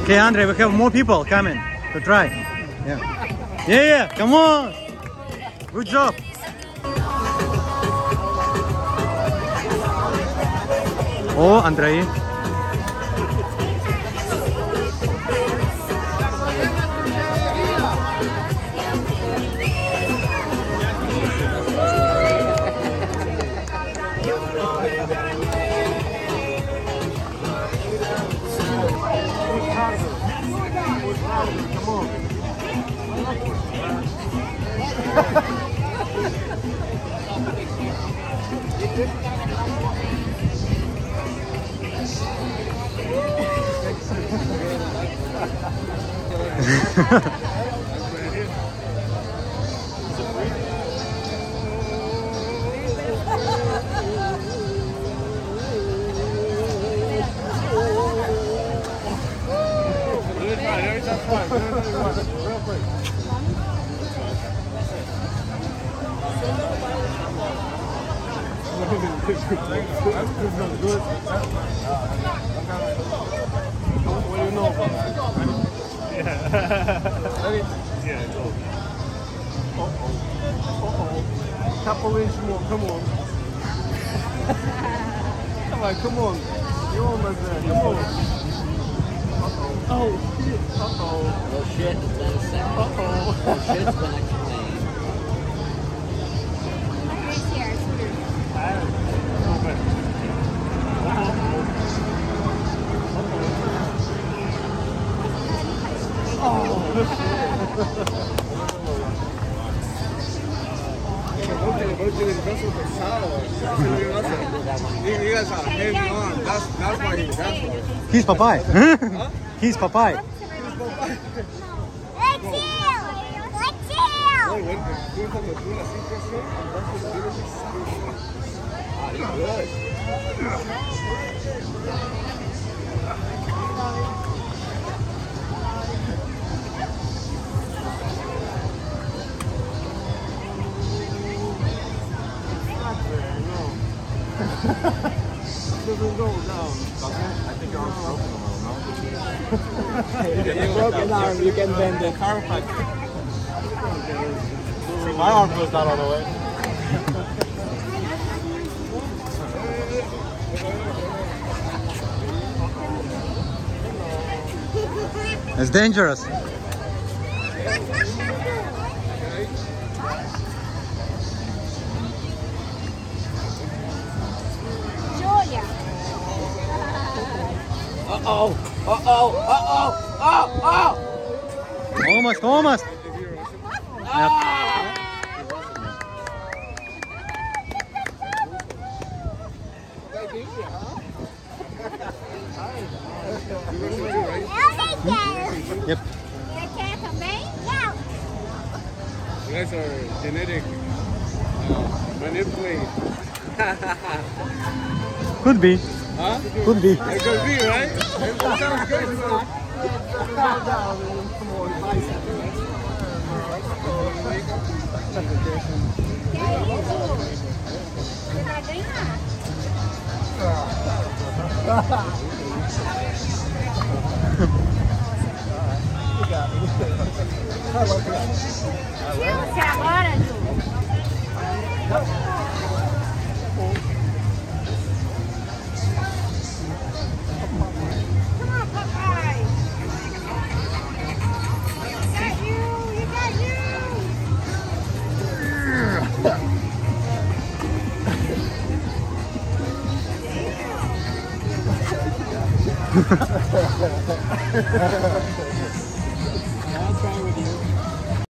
Okay, Andrei, we have more people coming to try. Yeah. Yeah, come on. Good job. Oh, Andrei. What do you know about that? Ready? Yeah, go. Couple inch more, come on. Come on. You're almost there, come on. Oh, shit. Oh shit, it's been a second. Oh shit's been explained. You guys are heavy on. That's why he. He's Popeye. Huh? He's Popeye. Doesn't go down. I think your arm's broken a little, no? You broke an arm, you can bend it. See, my arm goes down all the way. It's dangerous. Almost. Yep. Yep. You guys are genetic manipulated. Could be. Huh? Could be. It could be, right? It sounds good. Agora, Ju. Come on, Popeye. You got you.